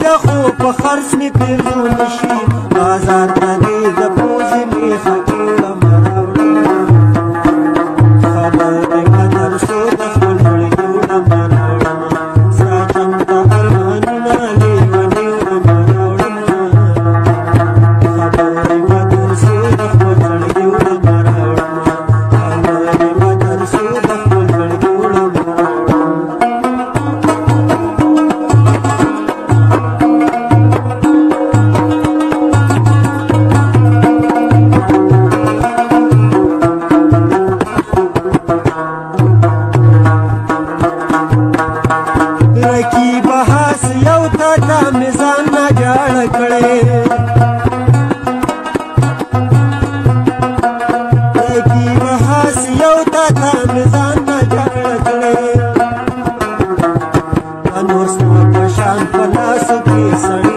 ده خو په خرڅ مې پیرزو نشي بازار ته دې د پوزې مې خکېړه مه راوړه خبرې قدر شو د خپل زړګي وړه مه راوړه ساتم د ارمانونه لیونې وړه مه راوړه خبرې قدر شو د خپل زړګي وړه مه راوړه خبرې قدر شو د خپل زړګي وړه مه راوړه رقیب هاس یو تا میزان نه جوړ کړي رقیب هاس یو تا میزان نه جوړ کړي نور ستا په شان په لاس کې سړی